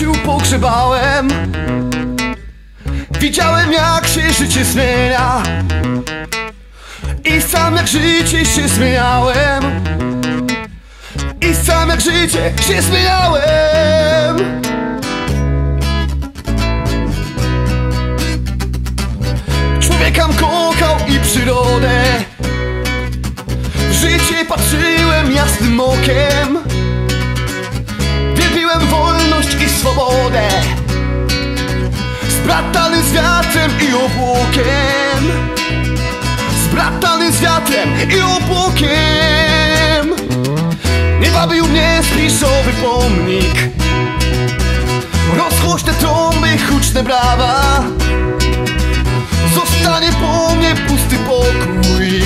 życiu pogrzebałem. Widziałem, jak się życie zmienia i sam jak życie się zmieniałem. I sam jak życie się zmieniałem. Człowiekam kochał i przyrodę, w życie patrzyłem jasnym okiem. Wielbiłem wolność i swobodę, zbratany z wiatrem i obłokiem. Zbratany z wiatrem i obłokiem. Nie wabił mnie spisowy pomnik, rozgłośne trąby, huczne brawa. Zostanie po mnie pusty pokój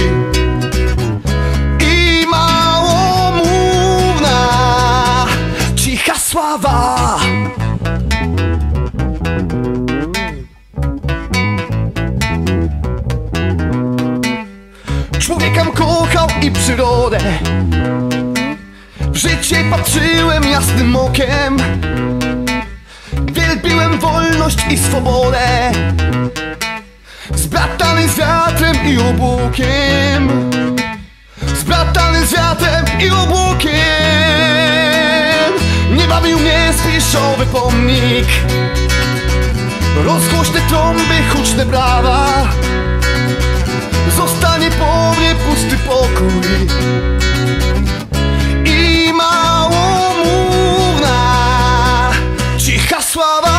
i małomówna, cicha sława. Człowiekam kochał i przyrodę, w życie patrzyłem jasnym okiem. Wielbiłem wolność i swobodę, zbratany z wiatrem i obłokiem. Zbratany z wiatrem i obłokiem. Nie bawił mnie spiszowy pomnik, rozgłośne trąby, huczne brawa. Zostanie po mnie pusty pokój i małomówna, cicha sława.